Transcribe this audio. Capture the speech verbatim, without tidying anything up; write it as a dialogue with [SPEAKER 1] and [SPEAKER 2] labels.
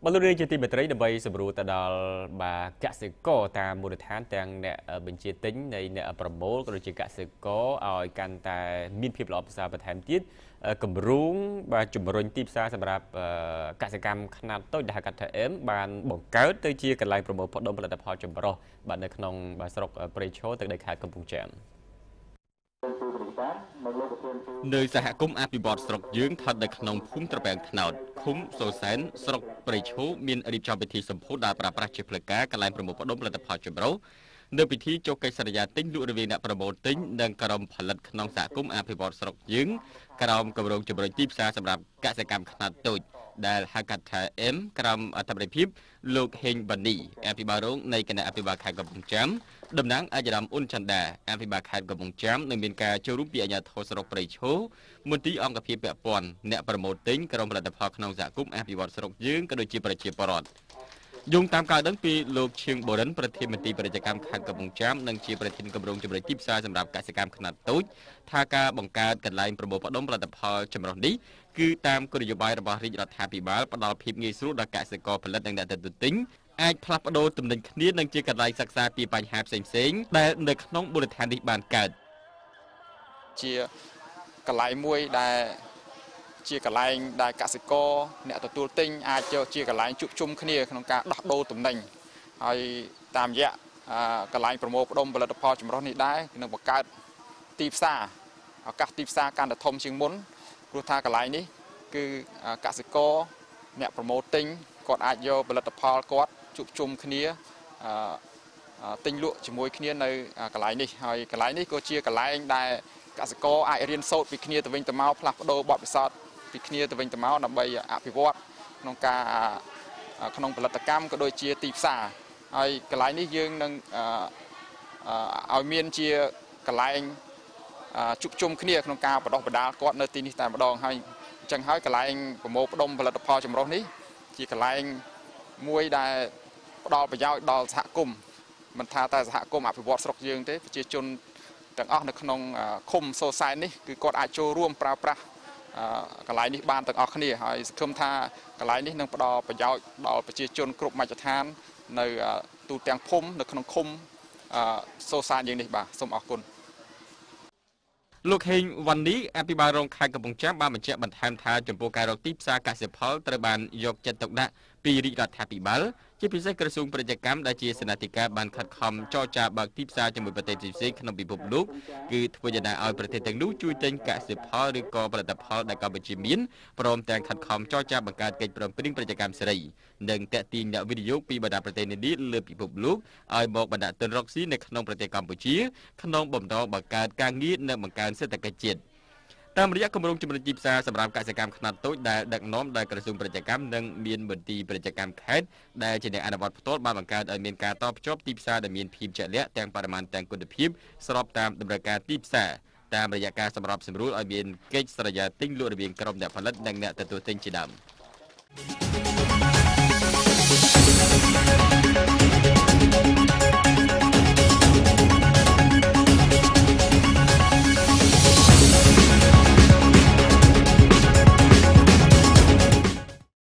[SPEAKER 1] บรรลุเรื่องจิตบัตรในใบสำรวจตลอดบากสิกรตามมูลฐานแต่งเนี่ยเป็นจิตติ้งในเนี่ยประโมทกรณีกสิกรเอาการแต่มีพิบลอบสาประธานจิตกลุ่มรุ่งบาจุ่มรนตีบซาสำหรับกสิกรรมขนาดโตดากัดเอ็มบานบ่งเกิดตัวเชียกันไล่ประโมทพอดมผลิตภัณฑ์จุ่มรอบานในขนมบาสรกปริโชตึกได้ขายกำปุงแจมnơi xã cung áp bị bọt sọc dưỡng thật được nông khung trở bèn nào khung sổ sén sọc bể chú miền ở địa trong vị trí sầm phú đà và pra chụp lực cá cả lại promo bắt đông là tập hợp chụp đấu nơi vị trí cho cây sợi giá tính lụa về nạp promo tính đang cà rồngផលិតក្នុងសហគមន៍អភិវឌ្ឍស្រុកយើងក្រោមគម្រោងជំរុញទីផ្សារសម្រាប់កសិកម្មខ្នាតតូចដែលហៅកាត់ថា M ក្រោមអធិបតីភាពលោកហេងបានីអភិបាលរងនៃគណៈអភិបាលខេត្តកំពង់ចាមតំណាងអាយដាមអ៊ុនចន្ទាអភិបាលខេត្តកំពង់ចាមនឹងមានការចូលរួមពីអាជ្ញាធរស្រុកព្រៃឈរមន្ទីរអង្គភាពពាក់ព័ន្ធអ្នកប្រមូលទិញក្រុមផលិតផលក្នុងសហគមន៍អភិវឌ្ឍស្រុកយើងក៏ដូចជាប្រជាពលរដ្ឋយងតាមការដឹងពីលោកឈៀងបូរិនប្រធានមន្ត្រីពាណិជ្ជកម្មខេត្តកំពង់ចាមនិងជាប្រធានគម្រោងជំរុញទីផ្សារសម្រាប់កសិកម្មខ្នាតតូចថាការបង្កើតកន្លែងប្រមូលផ្ដុំផលិតផលចម្រុះនេះគឺតាមគោលនយោបាយរបស់រាជរដ្ឋាភិបាលផ្ដល់ភាពងាយស្រួលដល់កសិករផលិតនិងអ្នកទទួលទិញអាចផ្លាស់ប្ដូរទំនិញគ្នានិងជាកន្លែងសិក្សាពីបញ្ហាផ្សេងៗដែលនៅក្នុងមូលដ្ឋាននេះបានកើត
[SPEAKER 2] ជាកន្លែងមួយដែលជាកន្លែងដែលកសិករអ្នកទទួលទិញអាចយកជាកន្លែងជួបជុំគ្នាក្នុងការដោះដូរទំនិញហើយតាមរយៈកន្លែងប្រមូលផ្ដុំផលិតផលចម្រុះនេះដែរនឹងបង្កើតទីផ្សារឱកាសទីផ្សារកាន់តែធំជាងមុនព្រោះថាកន្លែងនេះគឺកសិករអ្នកប្រមូលទិញគាត់អាចយកផលិតផលគាត់ជួបជុំគ្នាទិញលក់ជាមួយគ្នានៅកន្លែងនេះហើយកន្លែងនេះក៏ជាកន្លែងដែលកសិករអាចរៀនសូត្រពីគ្នាទៅវិញទៅមកផ្លាស់ប្ដូរបទពិសោធន៍ពីគ្នាទៅវិញទៅមកដើម្បីអភិវឌ្ឍក្នុងការក្នុងផលិតកម្មក៏ដូចជាទីផ្សារហើយកន្លែងនេះយើងនឹងឲ្យមានជាកន្លែងជួបជុំគ្នាក្នុងការបដោះបដាលគាត់នៅទីនេះតែម្ដងហើយអញ្ចឹងហើយកន្លែងប្រមូលផ្ដុំផលិតផលចម្រុះនេះជាកន្លែងមួយដែលផ្ដល់ប្រយោជន៍ដល់សហគមន៍មិនថាតែសហគមន៍អភិវឌ្ឍស្រុកយើងទេប្រជាជនទាំងអស់នៅក្នុងឃុំសូសែននេះគឺគាត់អាចចូលរួមប្រើប្រាស់កន្លែងនេះបានទាំងអស់គ្នាហើយសង្ឃឹមថាកន្លែងនេះនឹងផ្ដល់ប្រយោជន៍ដល់ប្រជាជនគ្រប់មជ្ឈដ្ឋាននៅទូទាំងភូមិនៅក្នុងឃុំសូសែនយើងនេះបាទសូមអរគុណ
[SPEAKER 1] លោកហេងវ៉ាន់នីអភិបាលរងខេត្តកំពង់ចាមបានបញ្ជាក់បន្ថែមថាចំពោះការរកទីផ្សារកសិផលត្រូវបានយកចិត្តទុកដាក់ពីរាជរដ្ឋាភិបាលជាពិសេសក្រសួងពាណិជ្ជកម្មដែលជាសេនាធិការបានខិតខំចរចាបើកទីផ្សារជាមួយប្រទេសផ្សេងៗក្នុងពិភពលោកគឺធ្វើយ៉ាងណាឲ្យប្រទេសទាំងនោះជួយទិញកសិផលឬក៏ផលិតផលដែលកម្ពុជាមានព្រមទាំងខិតខំចរចាបង្កើតកិច្ចព្រមព្រៀងពាណិជ្ជកម្មសេរីនិងទាក់ទាញអ្នកវិនិយោគពីបណ្ដាប្រទេសនានាលើពិភពលោកឲ្យមកបណ្ដាក់ទុនរកស៊ីនៅក្នុងប្រទេសកម្ពុជាក្នុងបំណងបង្កើតការងារនិងបង្កើនសេដ្ឋកិច្ចជាតិតាមរយៈគម្រោងជំរុញទីផ្សារសម្រាប់កសិកម្មខ្នាតតូចដែលដឹកនាំដោយក្រសួងពាណិជ្ជកម្មនិងមានមន្ទីរពាណិជ្ជកម្មខេត្តដែលជាអ្នកអនុវត្តផ្ទាល់បានបង្កើតឲ្យមានការតភ្ជាប់ទីផ្សារដែលមានភាពជាក់លាក់ទាំងបរិមាណទាំងគុណភាពស្របតាមតម្រូវការទីផ្សារតាមរយៈការសម្របសម្រួលឲ្យមានកិច្ចស្រយាលទិញលក់រវាងក្រុមអ្នកផលិតនិងអ្នកទទួលទិញជាដើម